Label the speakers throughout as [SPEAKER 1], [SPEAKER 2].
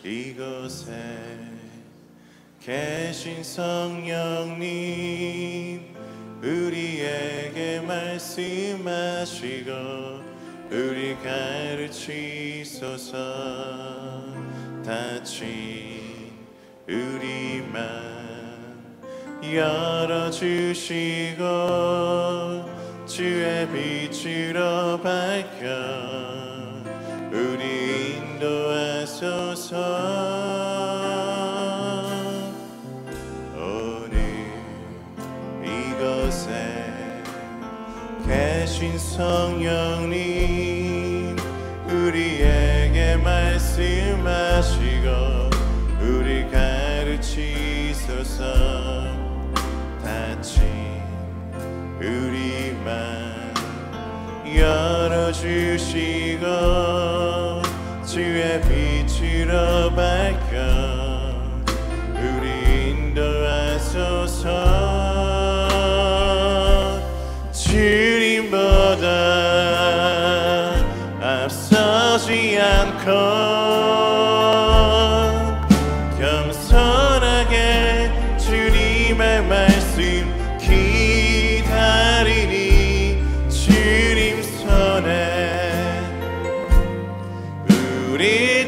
[SPEAKER 1] 이곳에 계신 성령님, 우리에게 말씀하시고 우리 가르치소서. 닫힌 우리만 열어주시고 주의 빛으로 밝혀 우리 인도하소서. 오늘 이곳에 계신 성령님, 우리에게 말씀하시고 우리 가르치소서. 닫힌 우리만 열어주시고 주의 빛으로 밝혀 우리 인도하소서. 주님보다 앞서지 않고 겸손하게 주님의 말씀 기다리니 주님 손에 우리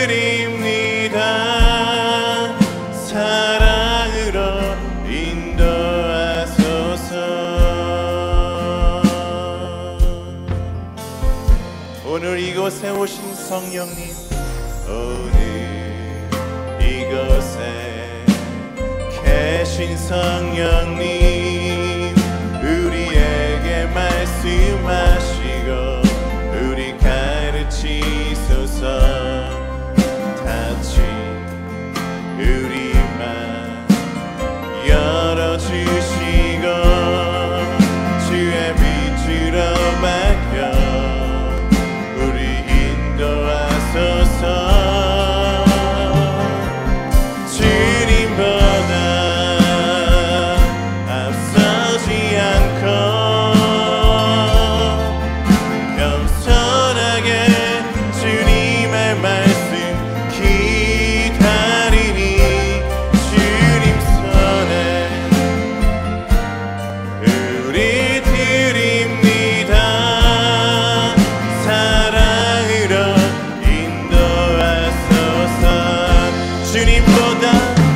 [SPEAKER 1] 드립니다. 사랑으로 인도하소서. 오늘 이곳에 오신 성령님, 오늘 이곳에 계신 성령님, 우리에게 말씀하시고 우리 가르치소서. 닫힌 우리만 열어주시고 주의 빛으로 밝혀 우리 인도하소서. 주님보다 앞서지 않고 겸손하게 주님의 말씀 기다리니 주님 손에 우리 드립니다. 사랑으로 인도하소서. 주님보다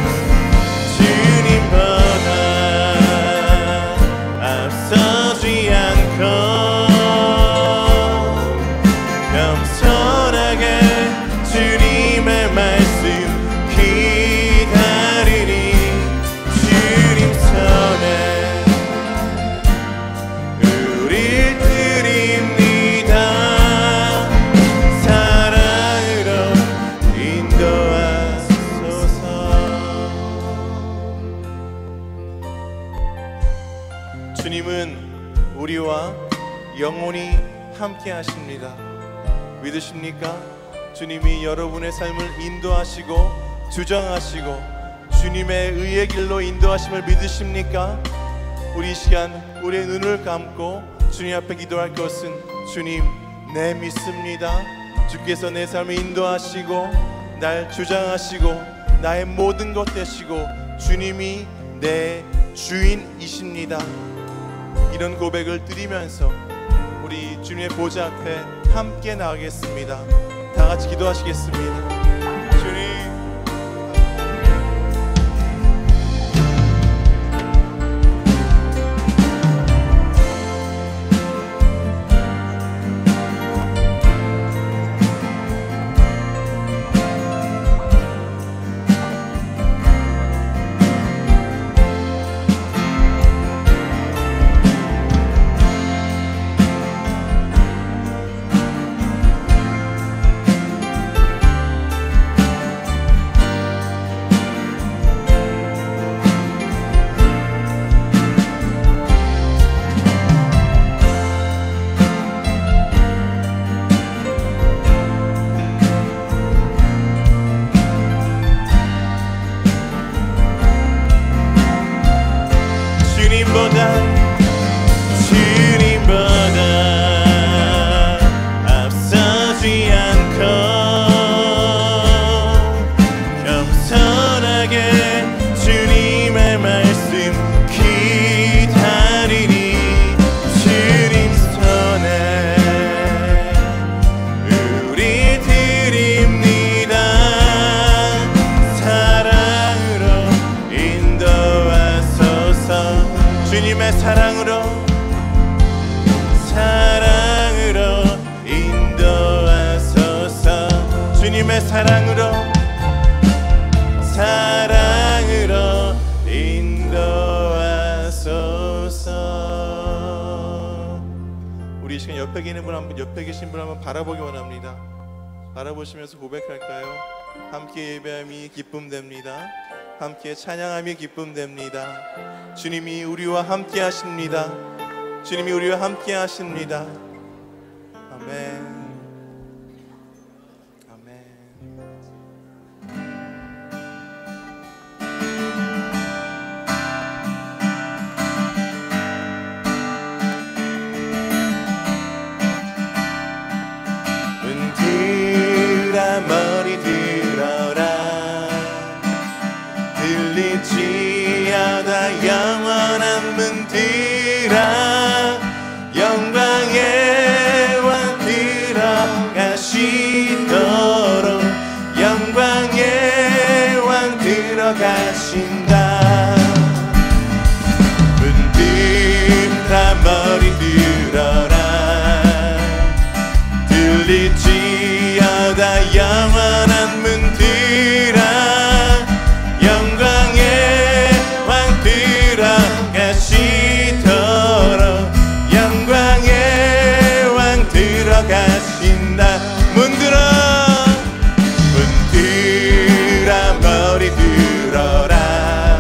[SPEAKER 1] 앞서지 않고 겸손하게 주님의 말씀 기다리니 주님 손에 우리 드립니다. 사랑으로 인도하소서. 주님은 우리와 영원히 함께 하십니다. 믿으십니까? 주님이 여러분의 삶을 인도하시고 주장하시고 주님의 의의 길로 인도하심을 믿으십니까? 우리 이 시간 우리의 눈을 감고 주님 앞에 기도할 것은, 주님, 내 믿습니다. 주께서 내 삶을 인도하시고 날 주장하시고 나의 모든 것 되시고 주님이 내 주인이십니다. 이런 고백을 드리면서 우리 주님의 보좌 앞에 함께 나가겠습니다. 다 같이 기도하시겠습니다. 주님, 있는 분 한번, 옆에 계신 분 한번 바라보기 원합니다. 바라보시면서 고백할까요? 함께 예배함이 기쁨 됩니다. 함께 찬양함이 기쁨 됩니다. 주님이 우리와 함께 하십니다. 주님이 우리와 함께 하십니다. 아멘. 머리 들어라. 들리지어다 영원한 문들아. 영광의 왕 들어가시도록 영광의 왕 들어가신다. 문들아 머리 들어라. 들리지어다 영원한 문들아. 영광의 왕 들어가시도록 영광의 왕 들어가신다. 문들어 문들아 머리 들어라.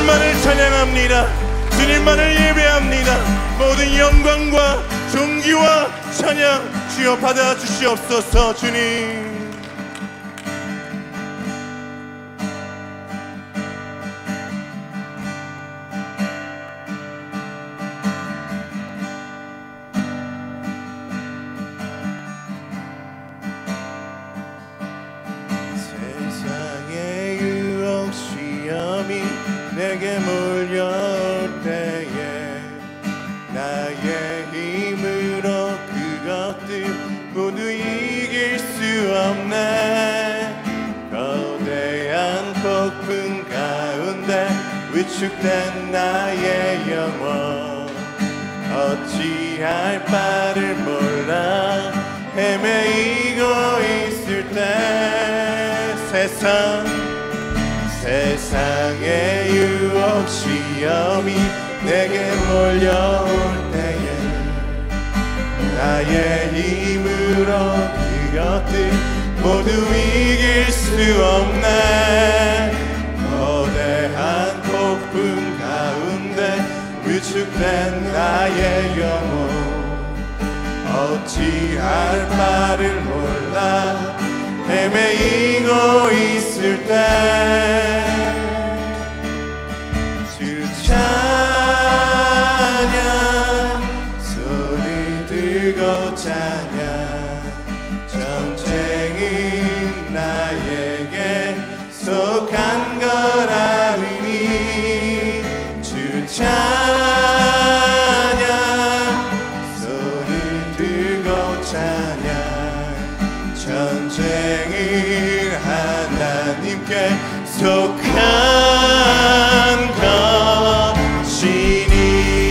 [SPEAKER 1] 주님만을 찬양합니다. 주님만을 예배합니다. 모든 영광과 존귀와 찬양 주여 받아 주시옵소서. 주님, 세상의 유혹 시험이 내게 몰려올 때에 나의 힘으로 그것들 모두 이길 수 없네. 거대한 폭풍 가운데 위축된 나의 영혼 어찌할 바를 몰라 헤매이고 있을 때 세상의 유혹 시험이 내게 몰려올 때에 나의 힘으로 그것들 모두 이길 수 없네. 거대한 폭풍 가운데 위축된 나의 영혼 어찌할 바를 몰라 헤매이고 있을 때 주 찬양 소리 들고 찬양 전쟁은 나에게 속한 거라니 주 찬양 소리 들고 찬양 전쟁은 하나님께 속한 것이니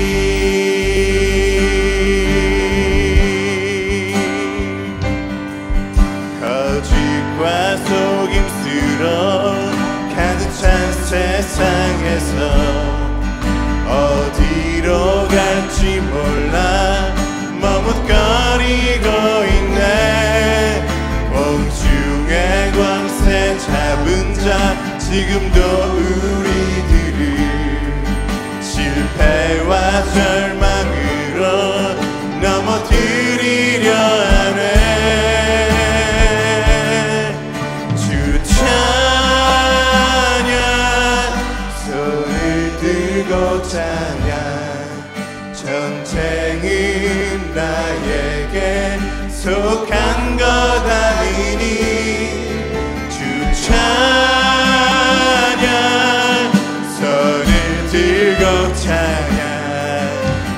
[SPEAKER 1] 거짓과 속임수로 가득 찬 세상에서 어디로 갈지 몰라 머뭇거리고 있네. 공중의 광새 잡은 자 지금도 우리들을 실패와 절망으로 넘어뜨리려 하네. 주 찬양 손을 들고 찬양 전쟁은 나에게 속한 것 아니니 주 찬양 손을 들고 찬양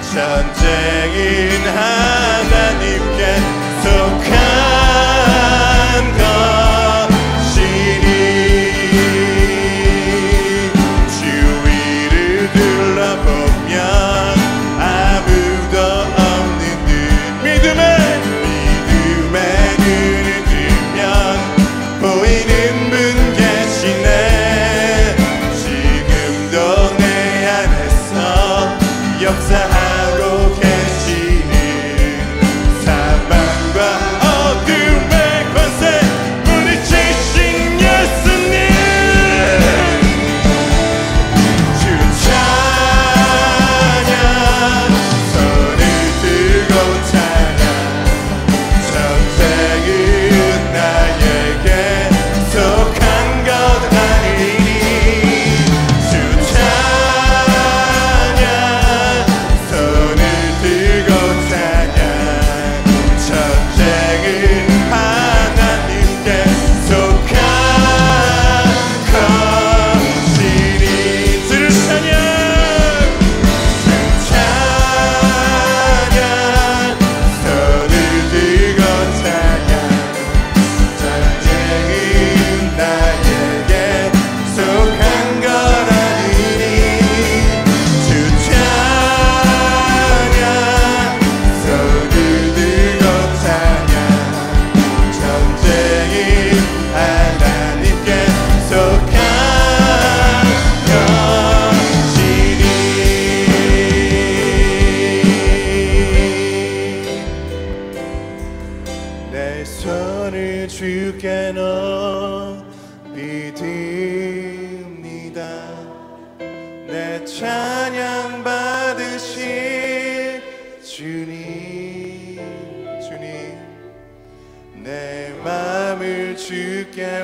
[SPEAKER 1] 찬양 받으실 주님, 주님, 내 맘을 주께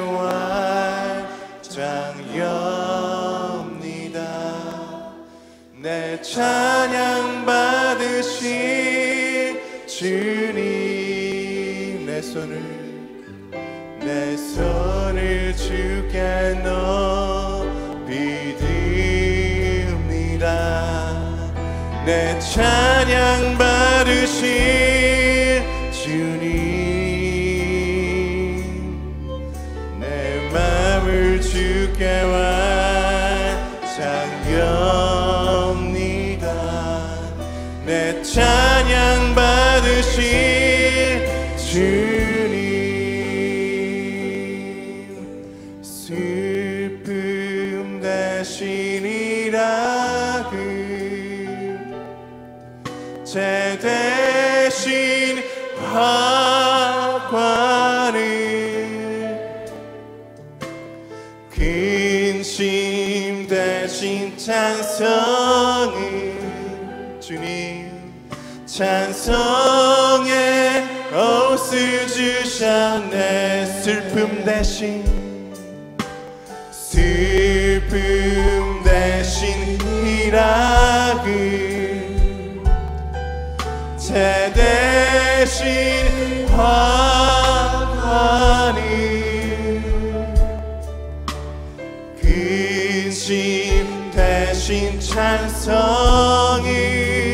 [SPEAKER 1] 완전엽니다. 내 찬양 받으실 주님, 내 손을 주께 높이 듭니다. 내 찬양 받으실 주님, 내 맘을 주께 완전엽니다. 내 찬양 받으실 주님, 슬픔 대신이라 제 대신 화관을 근심 대신 찬송을 주님 찬송의 옷을 주셨네. 슬픔 대신 희락을 제 대신 화관을 근심 대신 찬송을